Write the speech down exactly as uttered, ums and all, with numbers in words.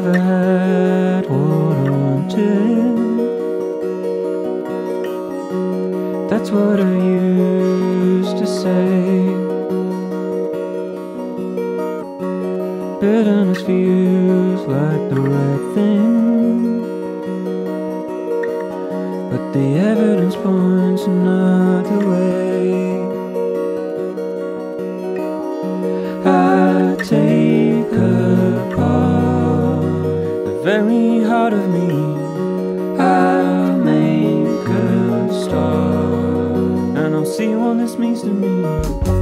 never had what I wanted. That's what I used to say. Bitterness feels like the right thing, but the evidence points another way. I take apart the very heart of me. I'll make a start, and I'll see what this means to me.